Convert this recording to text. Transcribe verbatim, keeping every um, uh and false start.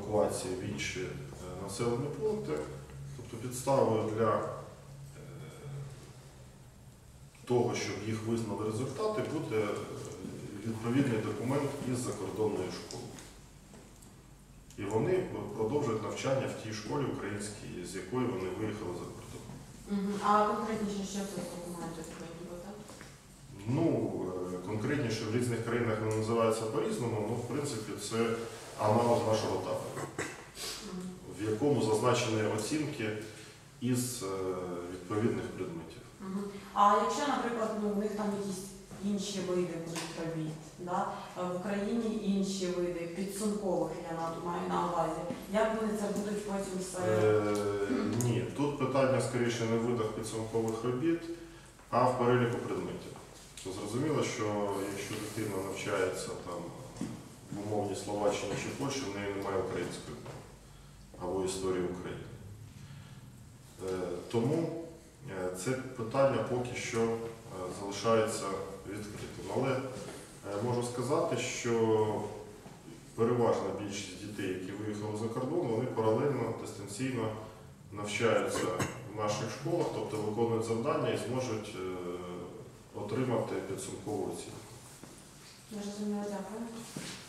евакуації в інші населені пункти. Тобто підставою для того, щоб їх визнали результати, буде відповідний документ із закордонної школи. І вони продовжують навчання в тій школі українській, з якої вони виїхали за кордон. Угу. А конкретніше, що це документи повинні бути? Ну, конкретніше в різних країнах вони називаються по-різному, ну, в принципі, це аналог нашого табору, угу. в якому зазначені оцінки із відповідних предметів. Угу. А якщо, наприклад, ну, у них там якісь інші види будуть робіт, да? В Україні інші види, підсумкових, я маю на увазі, як вони це будуть потім все? Е, ні, тут питання скоріше не в видах підсумкових робіт, а в переліку предметів. Зрозуміло, що якщо дитина навчається там в умовній Словаччині чи Польщі, в неї немає української мови або історії України. Е, тому це питання поки що залишається відкритим. Але можу сказати, що переважна більшість дітей, які виїхали за кордон, вони паралельно, дистанційно навчаються в наших школах, тобто виконують завдання і зможуть отримати підсумкову оцінку. Дуже дякую.